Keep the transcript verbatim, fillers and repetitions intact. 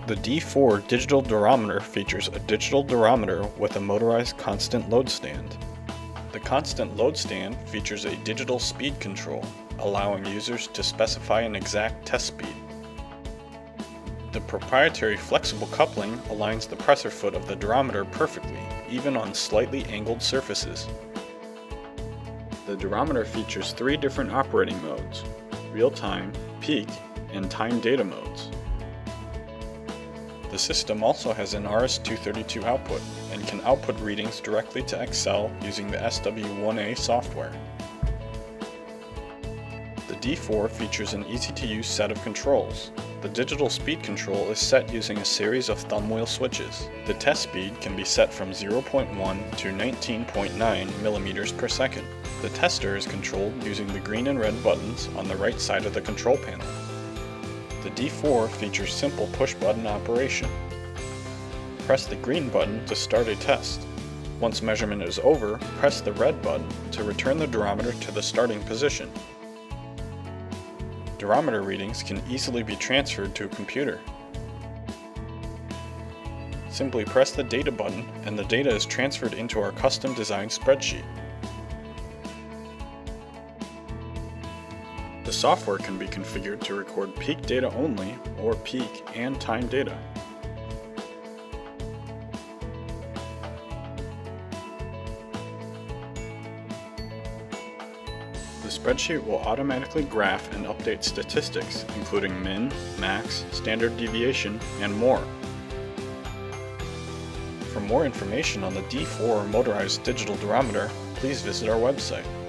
The D four digital durometer features a digital durometer with a motorized constant load stand. The constant load stand features a digital speed control, allowing users to specify an exact test speed. The proprietary flexible coupling aligns the pressure foot of the durometer perfectly, even on slightly angled surfaces. The durometer features three different operating modes: real-time, peak, and time data modes. The system also has an R S two thirty-two output and can output readings directly to Excel using the S W one A software. The D four features an easy-to-use set of controls. The digital speed control is set using a series of thumb wheel switches. The test speed can be set from zero point one to nineteen point nine millimeters per second. The tester is controlled using the green and red buttons on the right side of the control panel. The D four features simple push-button operation. Press the green button to start a test. Once measurement is over, press the red button to return the durometer to the starting position. Durometer readings can easily be transferred to a computer. Simply press the data button and the data is transferred into our custom designed spreadsheet. The software can be configured to record peak data only or peak and time data. The spreadsheet will automatically graph and update statistics, including min, max, standard deviation, and more. For more information on the D four motorized digital durometer, please visit our website.